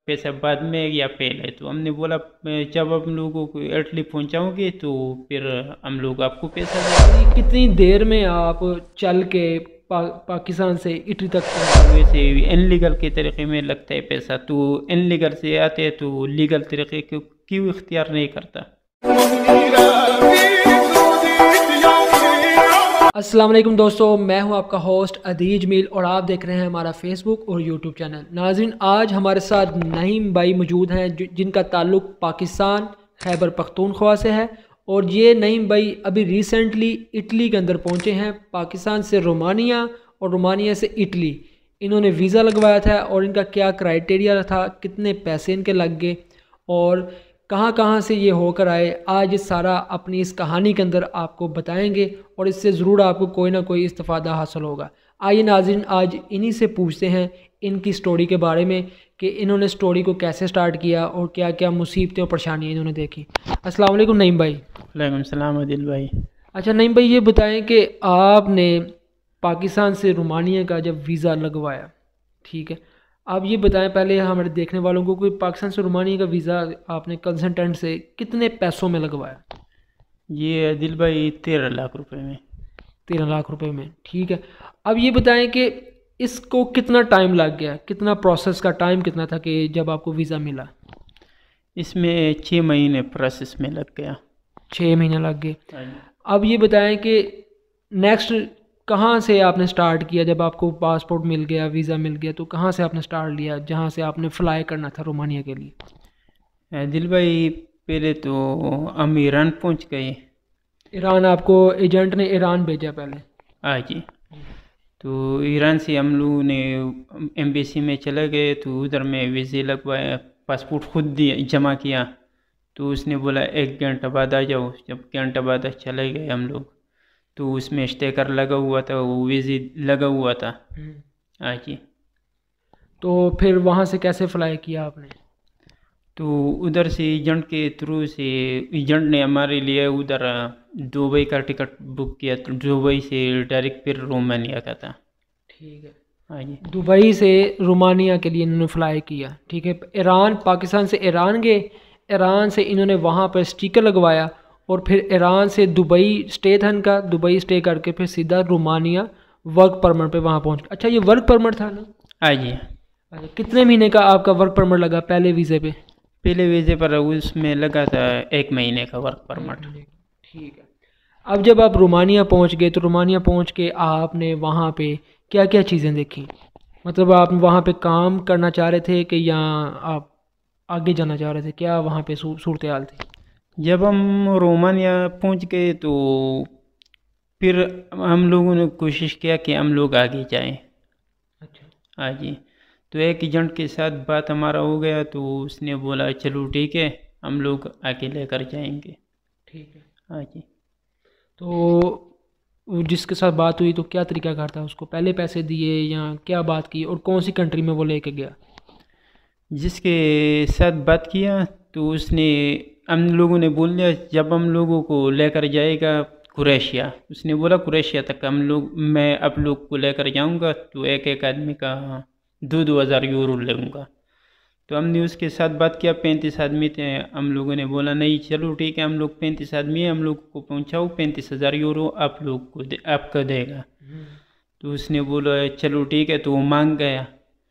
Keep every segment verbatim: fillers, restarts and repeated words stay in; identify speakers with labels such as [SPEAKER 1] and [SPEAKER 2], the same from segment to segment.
[SPEAKER 1] पैसा बाद में या पहले? तो हमने बोला जब हम लोगों को इटली पहुंचाओगे तो फिर हम लोग आपको पैसा देंगे।
[SPEAKER 2] ये कितनी देर में आप चल के पा, पाकिस्तान से इटली तक पहुंचे?
[SPEAKER 1] वैसे इनलीगल के तरीके में लगता है पैसा, तो इनलीगल से आते हैं तो लीगल तरीके क्यों क्यों इख्तियार नहीं करता?
[SPEAKER 2] अस्सलाम वालेकुम दोस्तों, मैं हूं आपका होस्ट अदीज मील और आप देख रहे हैं हमारा फेसबुक और यूट्यूब चैनल। नाज़रीन, आज हमारे साथ नईम भाई मौजूद हैं जिनका ताल्लुक़ पाकिस्तान खैबर पख्तूनख्वा से है और ये नईम भाई अभी रिसेंटली इटली के अंदर पहुंचे हैं। पाकिस्तान से रोमानिया और रोमानिया से इटली इन्होंने वीज़ा लगवाया था और इनका क्या क्राइटेरिया था, कितने पैसे इनके लग गए और कहाँ कहाँ से ये होकर आए, आज सारा अपनी इस कहानी के अंदर आपको बताएंगे और इससे ज़रूर आपको कोई ना कोई इस्तिफ़ादा हासिल होगा। आइए नाज़रीन, आज इन्हीं से पूछते हैं इनकी स्टोरी के बारे में कि इन्होंने स्टोरी को कैसे स्टार्ट किया और क्या क्या मुसीबतें और परेशानियाँ इन्होंने देखी। अस्सलाम वालेकुम नईम भाई।
[SPEAKER 1] वालेकुम सलाम आदिल भाई।
[SPEAKER 2] अच्छा नईम भाई, ये बताएं कि आपने पाकिस्तान से रोमानिया का जब वीज़ा लगवाया, ठीक है, आप ये बताएं पहले हमारे देखने वालों को कि पाकिस्तान से रोमानिया का वीज़ा आपने कंसल्टेंट से कितने पैसों में लगवाया?
[SPEAKER 1] ये आदिल भाई तेरह लाख रुपए में।
[SPEAKER 2] तेरह लाख रुपए में, ठीक है। अब ये बताएं कि इसको कितना टाइम लग गया, कितना प्रोसेस का टाइम कितना था कि जब आपको वीज़ा मिला?
[SPEAKER 1] इसमें छः महीने प्रोसेस में लग गया।
[SPEAKER 2] छः महीने लग गए। अब ये बताएं कि नेक्स्ट कहाँ से आपने स्टार्ट किया जब आपको पासपोर्ट मिल गया, वीज़ा मिल गया, तो कहाँ से आपने स्टार्ट लिया जहाँ से आपने फ़्लाई करना था रोमानिया के लिए?
[SPEAKER 1] दिल भाई, पहले तो हम ईरान पहुँच गए।
[SPEAKER 2] ईरान? आपको एजेंट ने ईरान भेजा पहले?
[SPEAKER 1] हाँ जी। तो ईरान से हम लोगों ने एम्बेसी में चले गए, तो उधर में वीज़े लगवाया, पासपोर्ट खुद दिया जमा किया। तो उसने बोला एक घंटा बाद आ जाओ। जब घंटा बाद चले गए हम लोग, तो उसमें स्टिकर लगा हुआ था, वो वीज़े लगा हुआ था। हाँ जी।
[SPEAKER 2] तो फिर वहाँ से कैसे फ्लाई किया आपने?
[SPEAKER 1] तो उधर से एजेंट के थ्रू से एजेंट ने हमारे लिए उधर दुबई का टिकट बुक किया, तो दुबई से डायरेक्ट फिर रोमानिया का था।
[SPEAKER 2] ठीक है।
[SPEAKER 1] हाँ जी।
[SPEAKER 2] दुबई से रोमानिया के लिए इन्होंने फ़्लाई किया, ठीक है। ईरान, पाकिस्तान से ईरान गए, ईरान से इन्होंने वहाँ पर स्टिकर लगवाया और फिर ईरान से दुबई स्टे था इनका, दुबई स्टे करके फिर सीधा रोमानिया वर्क परमिट पे वहाँ पहुँच। अच्छा, ये वर्क परमिट था ना?
[SPEAKER 1] हाँ जी।
[SPEAKER 2] अच्छा, कितने महीने का आपका वर्क परमिट लगा पहले वीज़े पे?
[SPEAKER 1] पहले वीज़े पर उसमें लगा था एक महीने का वर्क परमिट।
[SPEAKER 2] ठीक है। अब जब आप रोमानिया पहुंच गए तो रोमानिया पहुंच के आपने वहाँ पे क्या क्या चीज़ें देखी? मतलब आप वहाँ पे काम करना चाह रहे थे कि या आप आगे जाना चाह रहे थे, क्या वहाँ पे सूरत हाल थी?
[SPEAKER 1] जब हम रोमानिया पहुंच गए तो फिर हम लोगों ने कोशिश किया कि हम लोग आगे जाएं।
[SPEAKER 2] अच्छा।
[SPEAKER 1] हाँ जी। तो एक एजेंट के साथ बात हमारा हो गया, तो उसने बोला चलो ठीक है, हम लोग आके लेकर जाएंगे।
[SPEAKER 2] ठीक है।
[SPEAKER 1] हाँ जी।
[SPEAKER 2] तो जिसके साथ बात हुई तो क्या तरीका कार था, उसको पहले पैसे दिए या क्या बात की और कौन सी कंट्री में वो लेके गया?
[SPEAKER 1] जिसके साथ बात किया तो उसने हम लोगों ने बोल दिया जब हम लोगों को लेकर जाएगा क्रोएशिया, उसने बोला क्रोएशिया तक हम लोग मैं आप लोग को लेकर जाऊंगा, तो एक एक आदमी का दो दो हज़ार यूरो लूँगा। तो हमने उसके साथ बात किया, पैंतीस आदमी थे। हम लोगों ने बोला नहीं चलो ठीक है, हम लोग पैंतीस आदमी हैं, हम लोग को पहुँचाओ, पैंतीस हज़ार यूरो आप लोग को दे, आपका देगा। तो उसने बोला चलो ठीक है, तो वो मांग गया।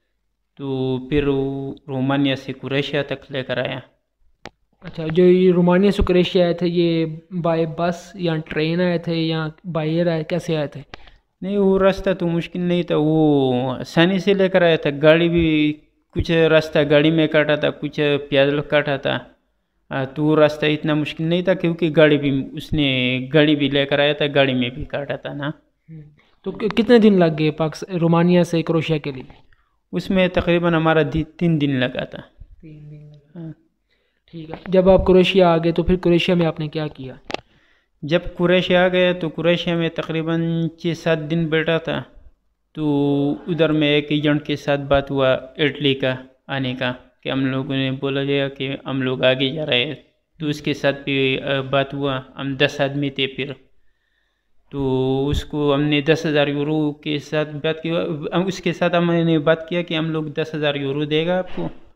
[SPEAKER 1] तो फिर वो रोमानिया से क्रोएशिया तक लेकर आया।
[SPEAKER 2] अच्छा, जो ये रोमानिया से क्रोएशिया आए थे, ये बाय बस या ट्रेन आए थे या बाय एयर आए, कैसे आए थे?
[SPEAKER 1] नहीं, वो रास्ता तो मुश्किल नहीं था, वो आसानी से लेकर आया था। गाड़ी भी कुछ रास्ता गाड़ी में काटा था, कुछ पैदल काटा था। हाँ, तो वो रास्ता इतना मुश्किल नहीं था क्योंकि गाड़ी भी उसने गाड़ी भी लेकर आया था, गाड़ी में भी काटा था ना।
[SPEAKER 2] तो कितने दिन लग गए पाकिस्तान रोमानिया से क्रोएशिया के लिए?
[SPEAKER 1] उसमें तकरीबन हमारा तीन दिन लगा था।
[SPEAKER 2] तीन दिन लगा।
[SPEAKER 1] हाँ।
[SPEAKER 2] ठीक है। जब आप क्रोएशिया आ गए तो फिर क्रोएशिया में आपने क्या किया?
[SPEAKER 1] जब क्रोएशिया आ गया तो क्रोएशिया में तकरीबन छः सात दिन बैठा था। तो उधर में एक एजेंट के साथ बात हुआ इटली का आने का, कि हम लोगों ने बोला गया कि हम लोग आगे जा रहे हैं। तो उसके साथ भी बात हुआ, हम दस आदमी थे फिर। तो उसको हमने दस हज़ार यूरो के साथ बात की, उसके साथ हमने बात किया कि हम लोग दस हज़ार यूरो देगा आपको,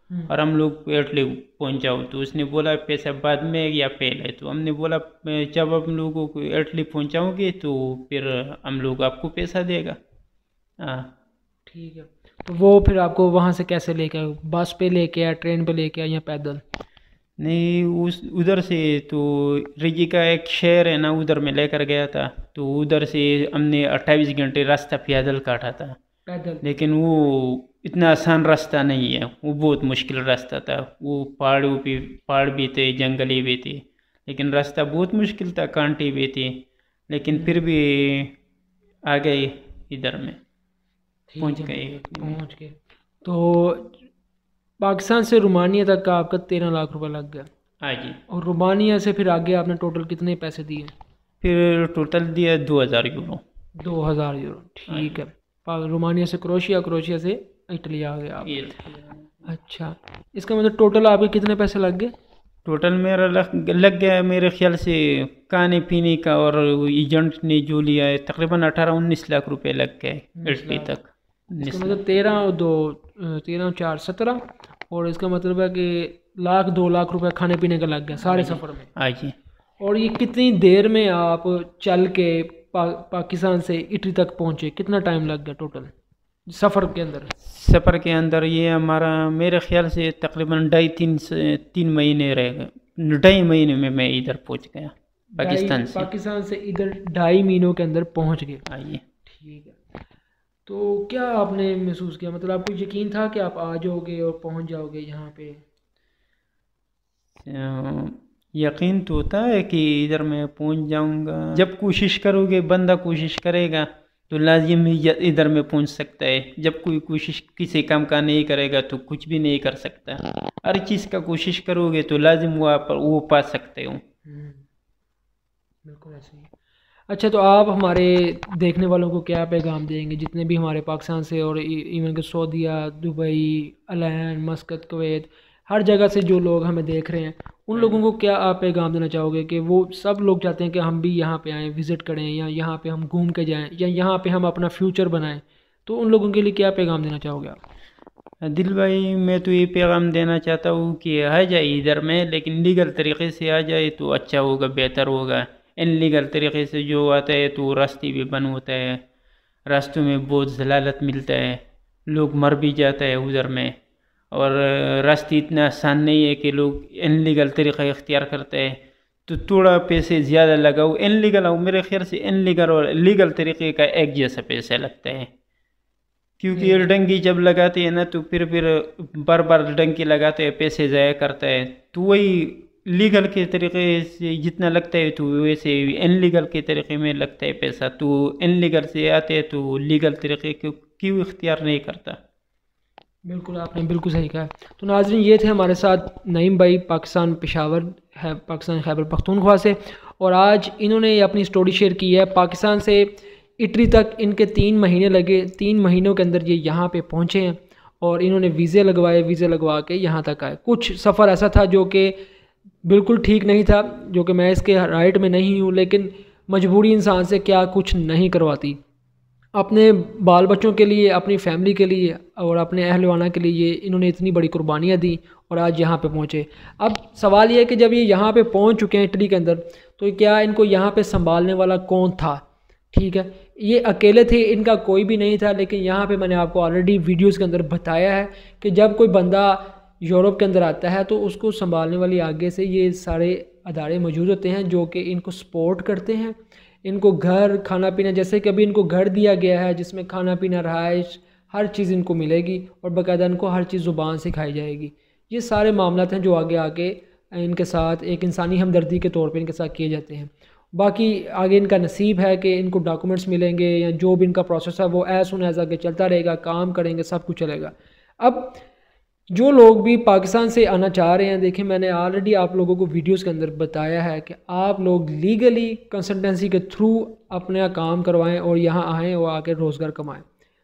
[SPEAKER 1] और हम लोग इटली पहुंच जाओ। तो उसने बोला पैसा बाद में या पहले। तो हमने बोला जब हम लोगों को इटली पहुंचाओगे तो फिर हम लोग आपको पैसा देगा। हाँ
[SPEAKER 2] ठीक है। तो वो फिर आपको वहाँ से कैसे लेके आए, बस पे लेके आया, ट्रेन पे लेके आया या पैदल?
[SPEAKER 1] नहीं, उस उधर से तो रिजी का एक शहर है ना, उधर में लेकर गया था। तो उधर से हमने अट्ठाईस घंटे रास्ता पैदल काटा था।
[SPEAKER 2] पैदल?
[SPEAKER 1] लेकिन वो इतना आसान रास्ता नहीं है, वो बहुत मुश्किल रास्ता था। वो पहाड़ों पे पहाड़ भी थे, जंगली भी थे, लेकिन रास्ता बहुत मुश्किल था, कांटे भी थे, लेकिन फिर भी आ गए इधर में, पहुंच गए।
[SPEAKER 2] पहुंच गए। तो पाकिस्तान से रोमानिया तक का आपका तेरह लाख रुपए लग गया।
[SPEAKER 1] हाँ जी।
[SPEAKER 2] और रोमानिया से फिर आगे आपने टोटल कितने पैसे दिए?
[SPEAKER 1] फिर टोटल दिया दो हज़ार यूरो।
[SPEAKER 2] दो हज़ार यूरो, ठीक है। रोमानिया से क्रोशिया, क्रोशिया से इटली आ गए आप। अच्छा, इसका मतलब टोटल आपके कितने पैसे लग गए?
[SPEAKER 1] टोटल मेरा लग, लग गया मेरे ख्याल से खाने पीने का और एजेंट ने जो लिया है तकरीबन अठारह उन्नीस लाख रुपए लग गए इटली तक।
[SPEAKER 2] इसका मतलब तेरह और दो तेरह चार सत्रह, और इसका मतलब है कि लाख दो लाख रुपए खाने पीने का लग गया सारे सफ़र में।
[SPEAKER 1] हाँ जी।
[SPEAKER 2] और ये कितनी देर में आप चल के पा, पाकिस्तान से इटली तक पहुँचे, कितना टाइम लग गया टोटल सफ़र के अंदर?
[SPEAKER 1] सफ़र के अंदर ये हमारा मेरे ख्याल से तकरीबन ढाई तीन से तीन महीने रह गए। ढाई महीने में मैं इधर पहुंच गया पाकिस्तान से।
[SPEAKER 2] पाकिस्तान से इधर ढाई महीनों के अंदर पहुंच गए।
[SPEAKER 1] आइए।
[SPEAKER 2] ठीक है। तो क्या आपने महसूस किया, मतलब आपको यकीन था कि आप आ जाओगे और पहुंच जाओगे यहाँ पे?
[SPEAKER 1] यकीन तो होता है कि इधर मैं पहुंच जाऊंगा। जब कोशिश करोगे, बंदा कोशिश करेगा तो लाजिम ही इधर में पहुंच सकता है। जब कोई कोशिश किसी काम का नहीं करेगा तो कुछ भी नहीं कर सकता। हर चीज़ का कोशिश करोगे तो लाजिम वो आप वो पा सकते हो।
[SPEAKER 2] बिल्कुल ऐसे ही। अच्छा, तो आप हमारे देखने वालों को क्या पैगाम देंगे, जितने भी हमारे पाकिस्तान से और इवन के Saudia, Dubai, Al Ain, Muscat, Kuwait, हर जगह से जो लोग हमें देख रहे हैं, उन लोगों को क्या आप पैगाम देना चाहोगे कि वो सब लोग चाहते हैं कि हम भी यहाँ पे आएँ, विज़िट करें, या यहाँ पे हम घूम के जाएं, या यहाँ पे हम अपना फ्यूचर बनाएं, तो उन लोगों के लिए क्या पैगाम देना चाहोगे आप?
[SPEAKER 1] दिल भाई, मैं तो ये पैगाम देना चाहता हूँ कि आ जाए इधर में, लेकिन लीगल तरीके से आ जाए तो अच्छा होगा, बेहतर होगा। इनलीगल तरीके से जो आता है तो रास्ते भी बंद होता है, रास्तों में बहुत जलालत मिलता है, लोग मर भी जाता है उधर में। और रास्ते इतना आसान नहीं है कि लोग इनलीगल तरीक़ा इख्तियार करते हैं। तो थोड़ा पैसे ज़्यादा लगाओ, इनलीगल हो, मेरे ख्याल से इनलीगल और लीगल तरीक़े का एक जैसा पैसा लगता है। क्योंकि ये डंकी जब लगाते हैं ना तो फिर फिर बार बार डंकी लगाते हैं, पैसे ज़ाया करता है। तो वही लीगल के तरीके से जितना लगता है तो वैसे इनलीगल के तरीके में लगता है पैसा। तो इनलीगल से आते हैं तो लीगल तरीके क्यों क्यों इख्तियार नहीं करता।
[SPEAKER 2] बिल्कुल, आपने बिल्कुल सही कहा। तो नाज़रीन, ये थे हमारे साथ नईम भाई, पाकिस्तान पेशावर है, पाकिस्तान खैबर पख्तूनख्वा से, और आज इन्होंने अपनी स्टोरी शेयर की है। पाकिस्तान से इटली तक इनके तीन महीने लगे, तीन महीनों के अंदर ये यहाँ पे पहुँचे हैं और इन्होंने वीज़े लगवाए, वीज़े लगवा के यहाँ तक आए। कुछ सफ़र ऐसा था जो कि बिल्कुल ठीक नहीं था, जो कि मैं इसके राइट में नहीं हूँ, लेकिन मजबूरी इंसान से क्या कुछ नहीं करवाती। अपने बाल बच्चों के लिए, अपनी फैमिली के लिए और अपने अहलवाना के लिए इन्होंने इतनी बड़ी कुर्बानियाँ दी और आज यहाँ पे पहुँचे। अब सवाल ये है कि जब ये यहाँ पे पहुँच चुके हैं इटली के अंदर, तो क्या इनको यहाँ पे संभालने वाला कौन था? ठीक है, ये अकेले थे, इनका कोई भी नहीं था। लेकिन यहाँ पे मैंने आपको ऑलरेडी वीडियोज़ के अंदर बताया है कि जब कोई बंदा यूरोप के अंदर आता है तो उसको संभालने वाली आगे से ये सारे अदारे मौजूद होते हैं जो कि इनको सपोर्ट करते हैं। इनको घर, खाना पीना, जैसे कि अभी इनको घर दिया गया है जिसमें खाना पीना, रहाइश, हर चीज़ इनको मिलेगी और बाकायदा इनको हर चीज़ ज़ुबान सिखाई जाएगी। ये सारे मामलात हैं जो आगे आगे इनके साथ एक इंसानी हमदर्दी के तौर पे इनके साथ किए जाते हैं। बाकी आगे इनका नसीब है कि इनको डॉक्यूमेंट्स मिलेंगे या जो भी इनका प्रोसेस है वो एज सुन एज आगे चलता रहेगा, काम करेंगे, सब कुछ चलेगा। अब जो लोग भी पाकिस्तान से आना चाह रहे हैं, देखिए मैंने ऑलरेडी आप लोगों को वीडियोस के अंदर बताया है कि आप लोग लीगली कंसल्टेंसी के थ्रू अपना काम करवाएं और यहाँ आएँ और आके रोज़गार कमाएं।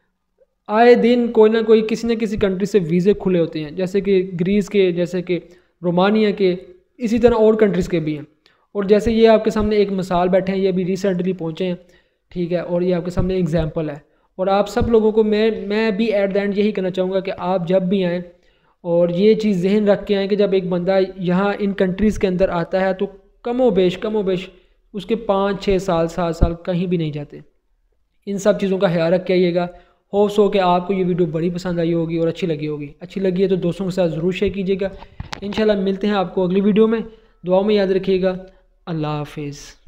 [SPEAKER 2] आए दिन कोई ना कोई किसी न किसी कंट्री से वीज़े खुले होते हैं, जैसे कि ग्रीस के, जैसे कि रोमानिया के, इसी तरह और कंट्रीज़ के भी हैं। और जैसे ये आपके सामने एक मिसाल बैठे हैं, ये अभी रिसेंटली पहुँचे हैं, ठीक है, और ये आपके सामने एग्जाम्पल है। और आप सब लोगों को मैं मैं भी एट द एंड यही कहना चाहूँगा कि आप जब भी आएँ और ये चीज़ जहन रख के आएँ कि जब एक बंदा यहाँ इन कंट्रीज़ के अंदर आता है तो कमो बेश कमो बेश उसके पाँच छः साल सात साल कहीं भी नहीं जाते। इन सब चीज़ों का ख्याल रख के आइएगा। होप्स हो कि आपको ये वीडियो बड़ी पसंद आई होगी और अच्छी लगी होगी। अच्छी लगी है तो दोस्तों के साथ ज़रूर शेयर कीजिएगा। इंशाल्लाह मिलते हैं आपको अगली वीडियो में। दुआओं में याद रखिएगा। अल्लाह हाफिज़।